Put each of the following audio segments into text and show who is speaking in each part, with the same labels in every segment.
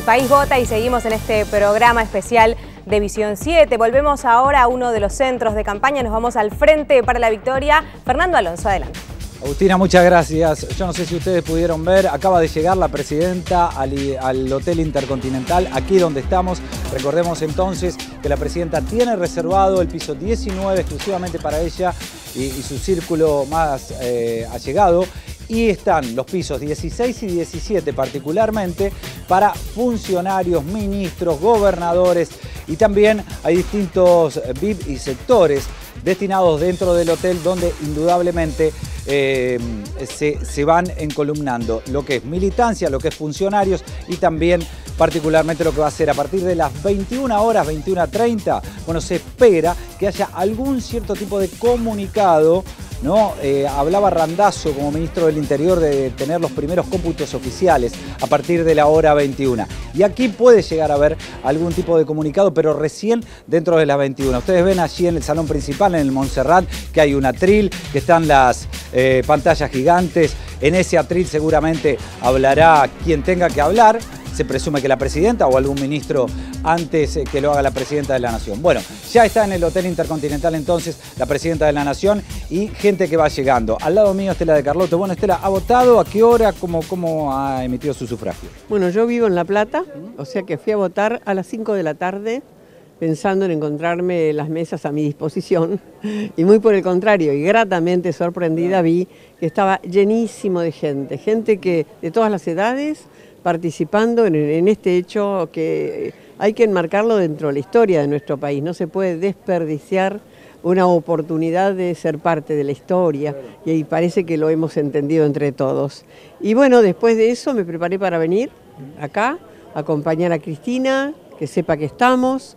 Speaker 1: país vota y seguimos en este programa especial de Visión 7. Volvemos ahora a uno de los centros de campaña, nos vamos al Frente para la Victoria. Fernando Alonso, adelante.
Speaker 2: Agustina, muchas gracias. Yo no sé si ustedes pudieron ver, acaba de llegar la presidenta al Hotel Intercontinental, aquí donde estamos. Recordemos entonces que la presidenta tiene reservado el piso 19 exclusivamente para ella y su círculo más allegado. Y están los pisos 16 y 17 particularmente para funcionarios, ministros, gobernadores, y también hay distintos VIP y sectores destinados dentro del hotel donde indudablemente se van encolumnando lo que es militancia, lo que es funcionarios y también particularmente lo que va a ser a partir de las 21 horas, 21:30, bueno, se espera que haya algún cierto tipo de comunicado, ¿no? Hablaba Randazzo como ministro del Interior de tener los primeros cómputos oficiales a partir de la hora 21. Y aquí puede llegar a haber algún tipo de comunicado, pero recién dentro de las 21. Ustedes ven allí en el salón principal, en el Montserrat, que hay un atril, que están las pantallas gigantes. En ese atril seguramente hablará quien tenga que hablar. Se presume que la presidenta o algún ministro antes que lo haga la presidenta de la Nación. Bueno, ya está en el Hotel Intercontinental entonces la presidenta de la Nación y gente que va llegando. Al lado mío Estela de Carlotto. Bueno, Estela, ¿ha votado? ¿A qué hora? ¿Cómo ha emitido su sufragio?
Speaker 3: Bueno, yo vivo en La Plata, o sea que fui a votar a las 5 de la tarde pensando en encontrarme las mesas a mi disposición y muy por el contrario, y gratamente sorprendida vi que estaba llenísimo de gente que de todas las edades, participando en este hecho que hay que enmarcarlo dentro de la historia de nuestro país. No se puede desperdiciar una oportunidad de ser parte de la historia y ahí parece que lo hemos entendido entre todos. Y bueno, después de eso me preparé para venir acá, acompañar a Cristina, que sepa que estamos,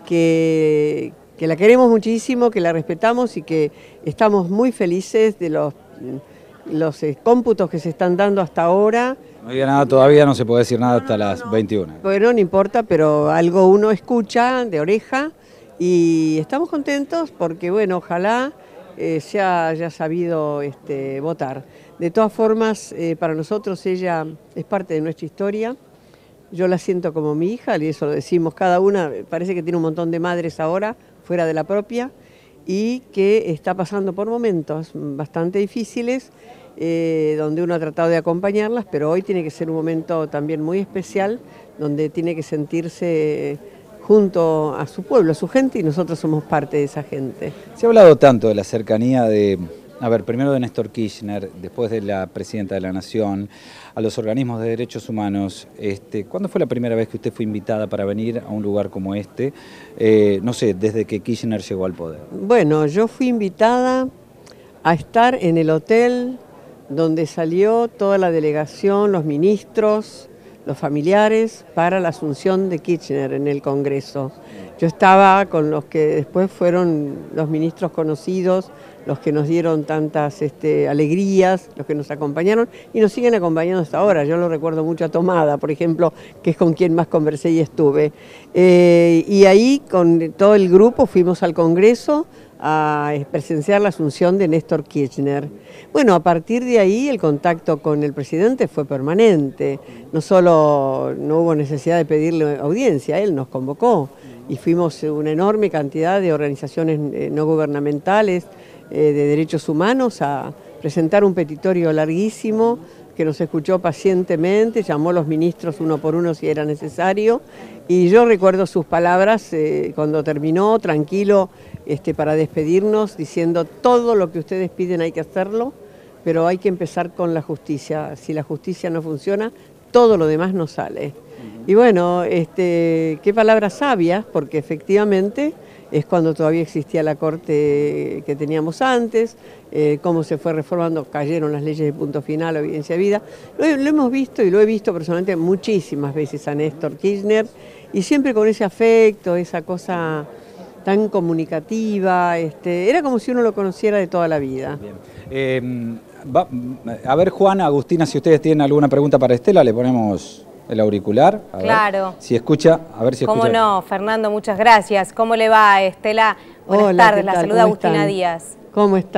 Speaker 3: que la queremos muchísimo, que la respetamos y que estamos muy felices de los cómputos que se están dando hasta ahora.
Speaker 2: No había nada todavía, no se puede decir nada hasta las 21.
Speaker 3: Bueno, no importa, pero algo uno escucha de oreja y estamos contentos porque, bueno, ojalá se haya sabido votar. De todas formas, para nosotros ella es parte de nuestra historia. Yo la siento como mi hija, y eso lo decimos cada una. Parece que tiene un montón de madres ahora, fuera de la propia, y que está pasando por momentos bastante difíciles, donde uno ha tratado de acompañarlas, pero hoy tiene que ser un momento también muy especial, donde tiene que sentirse junto a su pueblo, a su gente, y nosotros somos parte de esa gente.
Speaker 2: Se ha hablado tanto de la cercanía primero de Néstor Kirchner, después de la presidenta de la Nación, a los organismos de derechos humanos. ¿Cuándo fue la primera vez que usted fue invitada para venir a un lugar como este? No sé, desde que Kirchner llegó al poder.
Speaker 3: Bueno, yo fui invitada a estar en el hotel donde salió toda la delegación, los ministros, los familiares, para la asunción de Kirchner en el Congreso. Yo estaba con los que después fueron los ministros conocidos, los que nos dieron tantas alegrías, los que nos acompañaron y nos siguen acompañando hasta ahora. Yo lo recuerdo mucho a Tomada, por ejemplo, que es con quien más conversé y estuve. Y ahí con todo el grupo fuimos al Congreso a presenciar la asunción de Néstor Kirchner. Bueno, a partir de ahí el contacto con el presidente fue permanente. No solo no hubo necesidad de pedirle audiencia, él nos convocó y fuimos una enorme cantidad de organizaciones no gubernamentales de derechos humanos a presentar un petitorio larguísimo que nos escuchó pacientemente, llamó a los ministros uno por uno si era necesario, y yo recuerdo sus palabras cuando terminó, tranquilo, para despedirnos, diciendo todo lo que ustedes piden hay que hacerlo, pero hay que empezar con la justicia. Si la justicia no funciona, todo lo demás no sale. Y bueno, qué palabras sabias, porque efectivamente es cuando todavía existía la corte que teníamos antes, cómo se fue reformando, cayeron las leyes de punto final, evidencia de vida. Lo hemos visto y lo he visto personalmente muchísimas veces a Néstor Kirchner y siempre con ese afecto, esa cosa tan comunicativa, era como si uno lo conociera de toda la vida.
Speaker 2: Bien. A ver, Juana, Agustina, si ustedes tienen alguna pregunta para Estela, le ponemos el auricular.
Speaker 1: Claro.
Speaker 2: Ver si escucha, a ver si escucha.
Speaker 1: ¿Cómo no, Fernando? Muchas gracias. ¿Cómo le va, Estela? Buenas tardes, la saluda Agustina Díaz.
Speaker 3: ¿Cómo están?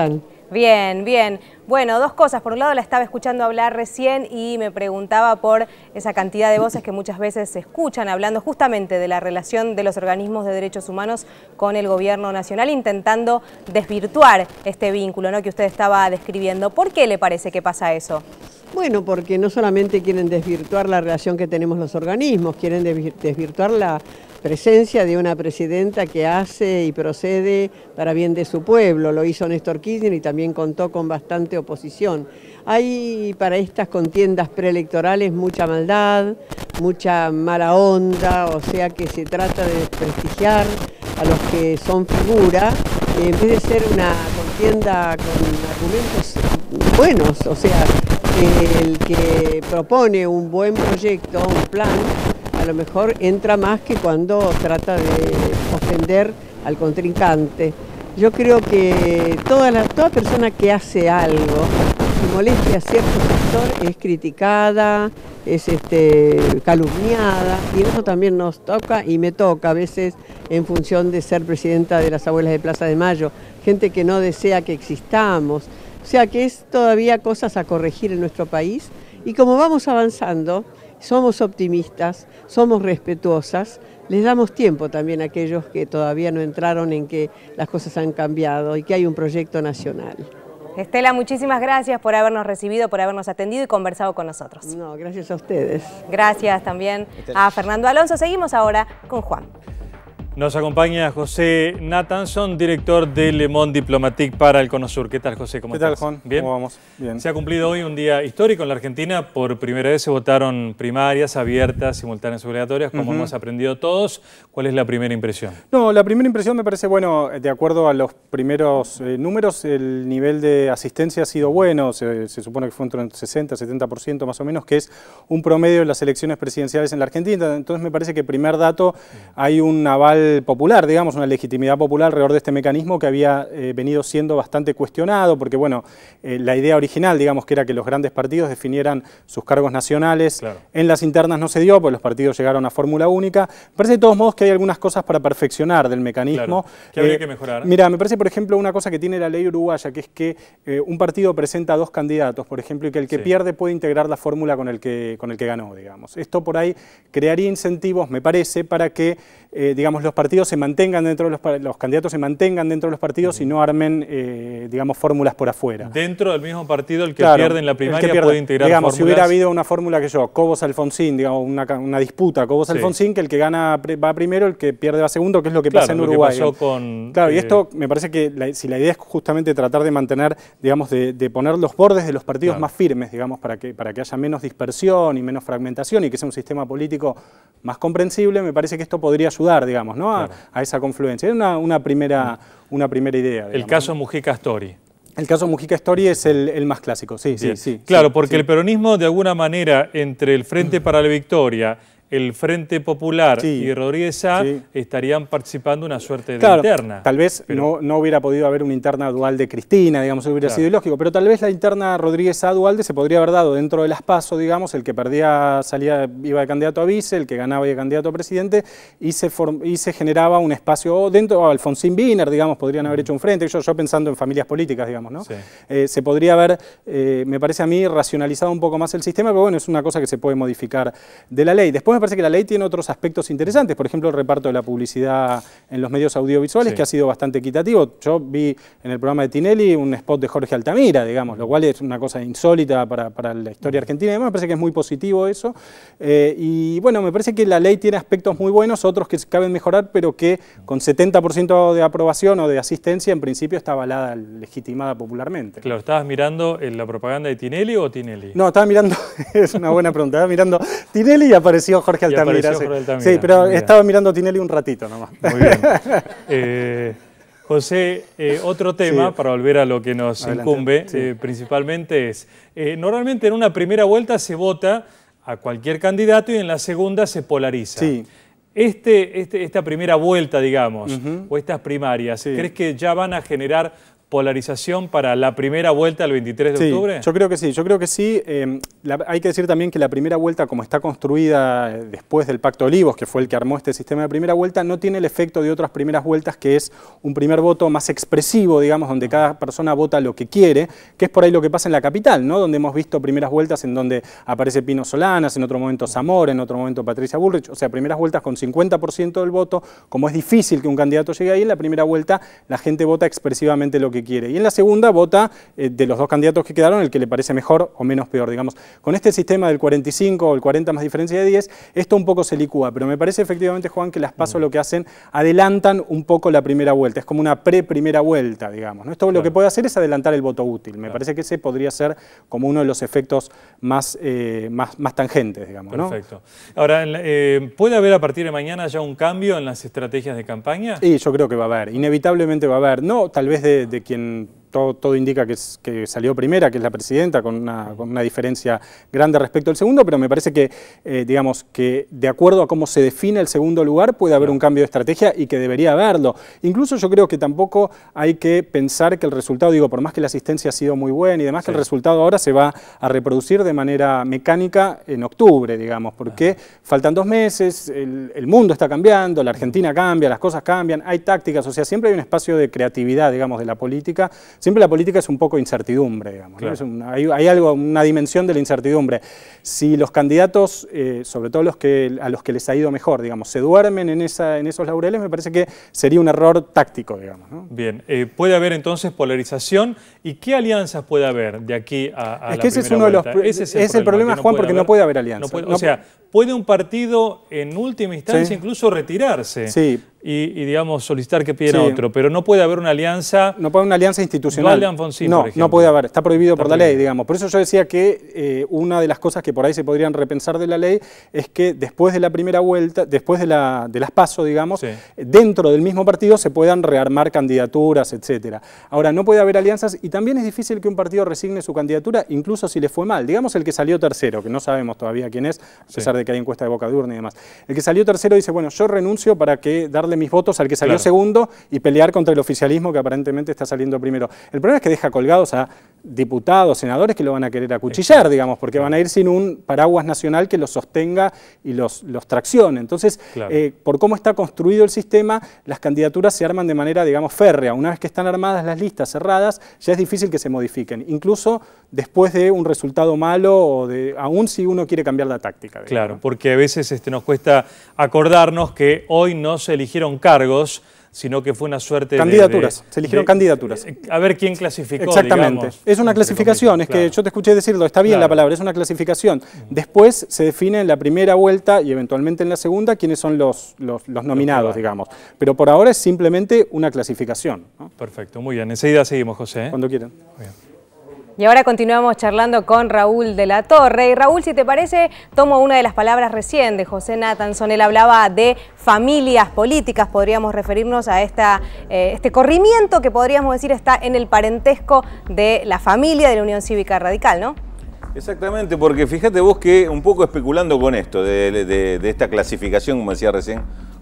Speaker 1: Bien, bien. Bueno, dos cosas. Por un lado, la estaba escuchando hablar recién y me preguntaba por esa cantidad de voces que muchas veces se escuchan hablando justamente de la relación de los organismos de derechos humanos con el gobierno nacional, intentando desvirtuar este vínculo, ¿no?, que usted estaba describiendo. ¿Por qué le parece que pasa eso?
Speaker 3: Bueno, porque no solamente quieren desvirtuar la relación que tenemos los organismos, quieren desvirtuar la presencia de una presidenta que hace y procede para bien de su pueblo. Lo hizo Néstor Kirchner y también contó con bastante oposición. Hay para estas contiendas preelectorales mucha maldad, mucha mala onda, o sea que se trata de desprestigiar a los que son figura, en vez de ser una contienda con argumentos buenos, o sea, el que propone un buen proyecto, un plan, a lo mejor entra más que cuando trata de ofender al contrincante. Yo creo que toda persona que hace algo, si molesta a cierto sector, es criticada, es calumniada, y eso también nos toca y me toca a veces en función de ser presidenta de las Abuelas de Plaza de Mayo, gente que no desea que existamos. O sea que es todavía cosas a corregir en nuestro país, y como vamos avanzando, somos optimistas, somos respetuosas, les damos tiempo también a aquellos que todavía no entraron en que las cosas han cambiado y que hay un proyecto nacional.
Speaker 1: Estela, muchísimas gracias por habernos recibido, por habernos atendido y conversado con nosotros.
Speaker 3: No, gracias a ustedes.
Speaker 1: Gracias también a Fernando Alonso. Seguimos ahora con Juan.
Speaker 4: Nos acompaña José Nathanson, director de Le Monde Diplomatique para el Cono Sur. ¿Qué tal, José? ¿Cómo estás?
Speaker 5: ¿Qué tal, Juan?
Speaker 4: ¿Bien?
Speaker 5: ¿Cómo vamos? Bien.
Speaker 4: Se ha cumplido hoy un día histórico en la Argentina. Por primera vez se votaron primarias, abiertas, simultáneas y obligatorias, como hemos aprendido todos. ¿Cuál es la primera impresión?
Speaker 5: No, la primera impresión me parece, bueno, de acuerdo a los primeros números, el nivel de asistencia ha sido bueno. Se supone que fue entre el 60-70% más o menos, que es un promedio de las elecciones presidenciales en la Argentina. Entonces me parece que primer dato, hay un aval popular, digamos, una legitimidad popular alrededor de este mecanismo que había venido siendo bastante cuestionado, porque bueno, la idea original, digamos, que era que los grandes partidos definieran sus cargos nacionales, claro. En las internas no se dio, porque los partidos llegaron a fórmula única. Me parece de todos modos que hay algunas cosas para perfeccionar del mecanismo. Claro.
Speaker 4: ¿Qué habría que mejorar?
Speaker 5: Mira, me parece, por ejemplo, una cosa que tiene la ley uruguaya, que es que un partido presenta dos candidatos, por ejemplo, y que el que pierde puede integrar la fórmula con el que ganó, digamos. Esto por ahí crearía incentivos, me parece, para que, digamos, los partidos se mantengan dentro de los candidatos se mantengan dentro de los partidos y no armen, digamos, fórmulas por afuera.
Speaker 4: Dentro del mismo partido, el que
Speaker 5: claro,
Speaker 4: pierde en la primaria puede integrar
Speaker 5: digamos,
Speaker 4: fórmulas.
Speaker 5: Si hubiera habido una fórmula que Cobos-Alfonsín, digamos, una disputa, Cobos-Alfonsín, que el que gana va primero, el que pierde va segundo, que es lo que pasa en Uruguay.
Speaker 4: Lo que pasó con,
Speaker 5: claro, y esto me parece que si la idea es justamente tratar de mantener, digamos, de poner los bordes de los partidos más firmes, digamos, para que haya menos dispersión y menos fragmentación y que sea un sistema político más comprensible, me parece que esto podría ayudar, digamos, ¿no? A esa confluencia. Es una primera idea. Digamos,
Speaker 4: el caso Mujica Astori.
Speaker 5: El caso Mujica Astori es el más clásico, sí.
Speaker 4: Claro, porque el peronismo, de alguna manera, entre el Frente para la Victoria, el Frente Popular y Rodríguez Sá estarían participando una suerte de interna.
Speaker 5: Tal vez no hubiera podido haber una interna dual de Cristina, digamos, hubiera sido ilógico, pero tal vez la interna Rodríguez Sá Dualde se podría haber dado dentro de las PASO, digamos, el que perdía iba de candidato a vice, el que ganaba iba de candidato a presidente, y se generaba un espacio dentro, Alfonsín Wiener, digamos, podrían haber hecho un frente, yo pensando en familias políticas, digamos, ¿no? Se podría haber, me parece a mí, racionalizado un poco más el sistema, pero bueno, es una cosa que se puede modificar de la ley. Después me parece que la ley tiene otros aspectos interesantes, por ejemplo el reparto de la publicidad en los medios audiovisuales, que ha sido bastante equitativo. Yo vi en el programa de Tinelli un spot de Jorge Altamira, digamos, lo cual es una cosa insólita para la historia argentina, y además me parece que es muy positivo eso, y bueno, me parece que la ley tiene aspectos muy buenos, otros que caben mejorar, pero que con 70% de aprobación o de asistencia, en principio está avalada, legitimada popularmente.
Speaker 4: Claro, ¿estabas mirando la propaganda de Tinelli o Tinelli?
Speaker 5: No, estaba mirando, es una buena pregunta, estaba mirando Tinelli y apareció Jorge Altamira. Sí, pero estaba mirando Tinelli un ratito nomás.
Speaker 4: Muy bien. José, otro tema, para volver a lo que nos incumbe, principalmente es, normalmente en una primera vuelta se vota a cualquier candidato y en la segunda se polariza. Esta primera vuelta, digamos, o estas primarias, ¿crees que ya van a generar polarización para la primera vuelta el 23 de octubre?
Speaker 5: Yo creo que sí, hay que decir también que la primera vuelta, como está construida después del Pacto Olivos, que fue el que armó este sistema de primera vuelta, no tiene el efecto de otras primeras vueltas, que es un primer voto más expresivo, digamos, donde cada persona vota lo que quiere, que es por ahí lo que pasa en la capital, ¿no? Donde hemos visto primeras vueltas en donde aparece Pino Solanas, en otro momento Zamora, en otro momento Patricia Bullrich, o sea, primeras vueltas con 50% del voto. Como es difícil que un candidato llegue ahí, en la primera vuelta la gente vota expresivamente lo que quiere. Y en la segunda vota de los dos candidatos que quedaron el que le parece mejor o menos peor, digamos. Con este sistema del 45 o el 40 más diferencia de 10, esto un poco se licúa, pero me parece efectivamente, Juan, que las PASO lo que hacen, adelantan un poco la primera vuelta, es como una pre-primera vuelta, digamos, ¿no? Esto lo que puede hacer es adelantar el voto útil. Me parece que ese podría ser como uno de los efectos más tangentes, digamos, ¿no?
Speaker 4: Perfecto. Ahora, ¿puede haber a partir de mañana ya un cambio en las estrategias de campaña?
Speaker 5: Sí, yo creo que va a haber, inevitablemente va a haber, no tal vez de quien todo indica que salió primera, que es la presidenta, con una diferencia grande respecto al segundo, pero me parece que, digamos, que de acuerdo a cómo se define el segundo lugar puede haber un cambio de estrategia y que debería haberlo. Incluso yo creo que tampoco hay que pensar que el resultado, digo, por más que la asistencia ha sido muy buena y demás, que el resultado ahora se va a reproducir de manera mecánica en octubre, digamos, porque faltan 2 meses, el mundo está cambiando, la Argentina cambia, las cosas cambian, hay tácticas, o sea, siempre hay un espacio de creatividad, digamos, de la política. Siempre la política es un poco incertidumbre, digamos, ¿no? Hay algo, una dimensión de la incertidumbre. Si los candidatos, sobre todo a los que les ha ido mejor, digamos, se duermen en esos laureles, me parece que sería un error táctico, digamos, ¿no?
Speaker 4: Bien, puede haber entonces polarización. ¿Y qué alianzas puede haber de aquí a la
Speaker 5: ese es uno de los es el problema, Juan, porque no puede haber alianzas.
Speaker 4: O sea, puede un partido en última instancia incluso retirarse.
Speaker 5: Sí.
Speaker 4: Y digamos, solicitar que pidan otro, pero no puede haber una alianza...
Speaker 5: No puede haber una alianza institucional. No puede haber, está prohibido por la ley, digamos. Por eso yo decía que una de las cosas que por ahí se podrían repensar de la ley es que después de la primera vuelta, después de las PASO, digamos, dentro del mismo partido se puedan rearmar candidaturas, etcétera. Ahora, no puede haber alianzas y también es difícil que un partido resigne su candidatura, incluso si le fue mal. Digamos el que salió tercero, que no sabemos todavía quién es, a pesar de que hay encuesta de boca de urna y demás. El que salió tercero dice, bueno, yo renuncio para darle mis votos al que salió segundo y pelear contra el oficialismo que aparentemente está saliendo primero. El problema es que deja colgados a diputados, senadores que lo van a querer acuchillar, digamos, porque van a ir sin un paraguas nacional que los sostenga y los traccione. Entonces, por cómo está construido el sistema, las candidaturas se arman de manera, digamos, férrea. Una vez que están armadas las listas cerradas, ya es difícil que se modifiquen, incluso después de un resultado malo o aún si uno quiere cambiar la táctica. Digamos.
Speaker 4: Claro, porque a veces nos cuesta acordarnos que hoy no se eligieron cargos, sino que fue una suerte
Speaker 5: candidaturas, se eligieron candidaturas.
Speaker 4: A ver quién clasificó,
Speaker 5: exactamente.
Speaker 4: Digamos,
Speaker 5: es una clasificación, es que yo te escuché decirlo, está bien la palabra, es una clasificación. Después se define en la primera vuelta y eventualmente en la segunda quiénes son los nominados, digamos. Pero por ahora es simplemente una clasificación, ¿no?
Speaker 4: Perfecto, muy bien. Enseguida seguimos, José.
Speaker 5: Cuando quieran.
Speaker 4: Bien.
Speaker 1: Y ahora continuamos charlando con Raúl de la Torre. Y Raúl, si te parece, tomo una de las palabras recién de José Nathanson. Él hablaba de familias políticas, podríamos referirnos a este corrimiento que podríamos decir está en el parentesco de la familia de la Unión Cívica Radical, ¿no?
Speaker 6: Exactamente, porque fíjate vos que un poco especulando con esto, de esta clasificación, como decía recién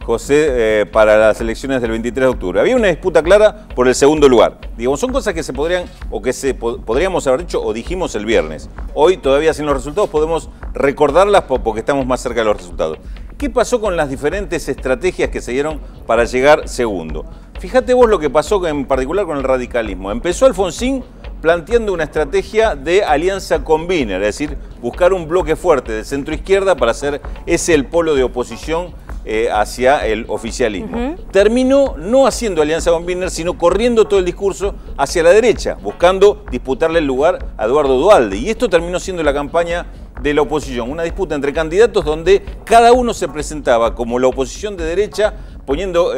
Speaker 6: José, para las elecciones del 23 de octubre. Había una disputa clara por el segundo lugar. Digamos, son cosas que se podrían, o que podríamos haber dicho o dijimos el viernes. Hoy, todavía sin los resultados, podemos recordarlas porque estamos más cerca de los resultados. ¿Qué pasó con las diferentes estrategias que se dieron para llegar segundo? Fíjate vos lo que pasó en particular con el radicalismo. Empezó Alfonsín planteando una estrategia de alianza con Wiener, es decir, buscar un bloque fuerte de centro-izquierda para hacer el polo de oposición hacia el oficialismo. Terminó no haciendo alianza con Wiener, sino corriendo todo el discurso hacia la derecha, buscando disputarle el lugar a Eduardo Duhalde. Y esto terminó siendo la campaña de la oposición, una disputa entre candidatos donde cada uno se presentaba como la oposición de derecha, poniendo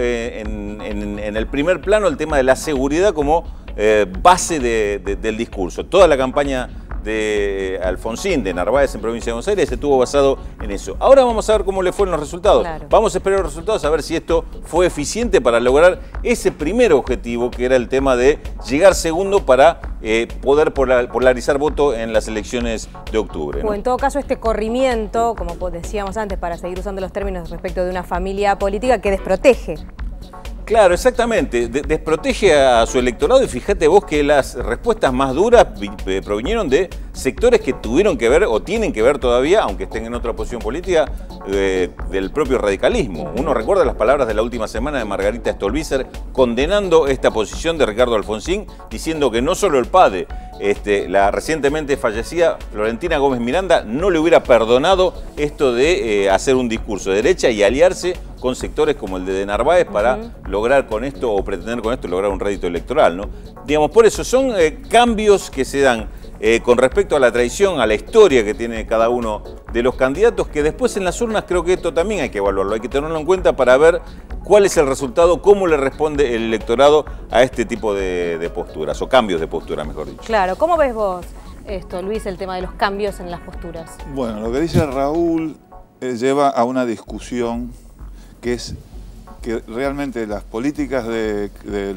Speaker 6: en el primer plano el tema de la seguridad como base del discurso. Toda la campaña de Alfonsín, de Narváez en provincia de Buenos Aires, estuvo basado en eso. Ahora vamos a ver cómo le fueron los resultados. Claro. Vamos a esperar los resultados, a ver si esto fue eficiente para lograr ese primer objetivo, que era el tema de llegar segundo para poder polarizar voto en las elecciones de octubre, ¿no?
Speaker 1: O en todo caso este corrimiento, como decíamos antes, para seguir usando los términos respecto de una familia política que desprotege.
Speaker 6: Claro, exactamente. Desprotege a su electorado y fíjate vos que las respuestas más duras provinieron de sectores que tuvieron que ver o tienen que ver todavía, aunque estén en otra posición política, del propio radicalismo. Uno recuerda las palabras de la última semana de Margarita Stolbizer condenando esta posición de Ricardo Alfonsín, diciendo que no solo el padre, la recientemente fallecida Florentina Gómez Miranda no le hubiera perdonado esto de hacer un discurso de derecha y aliarse con sectores como el de Narváez para lograr con esto o pretender con esto lograr un rédito electoral, ¿no? Digamos, por eso son cambios que se dan con respecto a la tradición, a la historia que tiene cada uno de los candidatos, que después en las urnas creo que esto también hay que evaluarlo, hay que tenerlo en cuenta para ver cuál es el resultado, cómo le responde el electorado a este tipo de posturas, o cambios de postura, mejor dicho.
Speaker 1: Claro, ¿cómo ves vos esto, Luis, el tema de los cambios en las posturas?
Speaker 7: Bueno, lo que dice Raúl lleva a una discusión que es que realmente las políticas del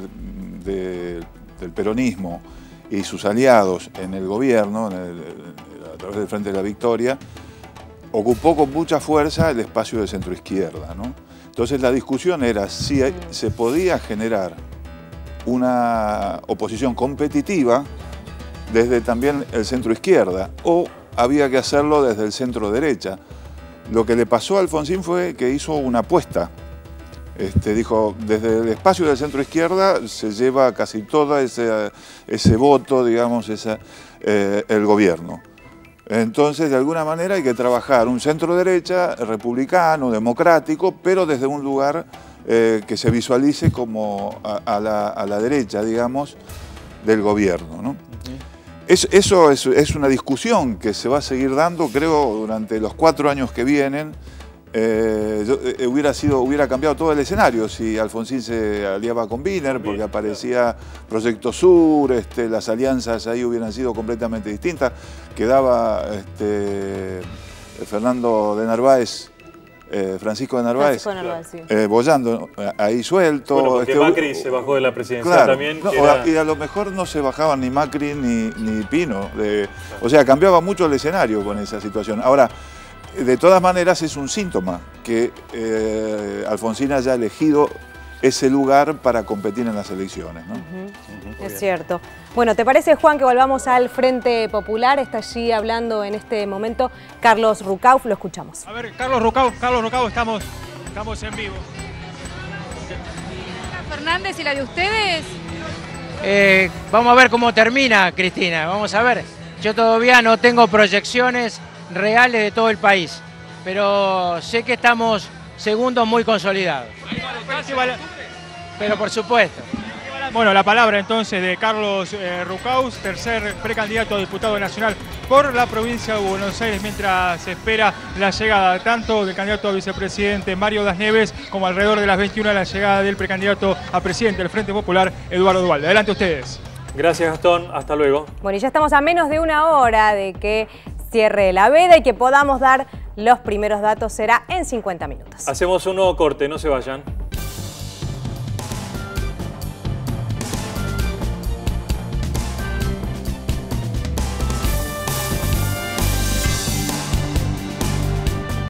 Speaker 7: peronismo y sus aliados en el gobierno, a través del Frente de la Victoria, ocupó con mucha fuerza el espacio de centroizquierda, ¿no? Entonces la discusión era si se podía generar una oposición competitiva desde también el centroizquierda o había que hacerlo desde el centro derecha. Lo que le pasó a Alfonsín fue que hizo una apuesta. Dijo, desde el espacio del centro izquierda se lleva casi todo ese voto, digamos, el gobierno. Entonces, de alguna manera hay que trabajar un centro derecha, republicano, democrático, pero desde un lugar que se visualice como a la derecha, digamos, del gobierno, ¿no? Eso es una discusión que se va a seguir dando, creo, durante los 4 años que vienen. Hubiera cambiado todo el escenario si Alfonsín se aliaba con Wiener, porque aparecía Proyecto Sur, las alianzas ahí hubieran sido completamente distintas. Quedaba Fernando de Narváez, Francisco de Narváez, sí. Boyando ahí suelto.
Speaker 4: Bueno, porque Macri se bajó de la presidencia, claro, también.
Speaker 7: Y a lo mejor no se bajaban ni Macri ni Pino. O sea, cambiaba mucho el escenario con esa situación. Ahora, de todas maneras es un síntoma que Alfonsín haya elegido ese lugar para competir en las elecciones, ¿no?
Speaker 1: Es cierto. Bueno, ¿te parece, Juan, que volvamos al Frente Popular? Está allí hablando en este momento Carlos Rucauf, lo escuchamos.
Speaker 8: A ver, Carlos Rucauf, estamos en vivo.
Speaker 9: Fernández, ¿y la de ustedes?
Speaker 10: Vamos a ver cómo termina, Cristina, vamos a ver. Yo todavía no tengo proyecciones reales de todo el país, pero sé que estamos segundos muy consolidados. Pero por supuesto.
Speaker 8: Bueno, la palabra entonces de Carlos Rucauf, tercer precandidato a diputado nacional por la provincia de Buenos Aires, mientras se espera la llegada tanto del candidato a vicepresidente Mario Das Neves como alrededor de las 21 la llegada del precandidato a presidente del Frente Popular, Eduardo Duhalde. Adelante ustedes.
Speaker 4: Gracias, Gastón. Hasta luego.
Speaker 1: Bueno, y ya estamos a menos de una hora de que cierre la veda y que podamos dar los primeros datos. Será en 50 minutos.
Speaker 4: Hacemos un nuevo corte, no se vayan.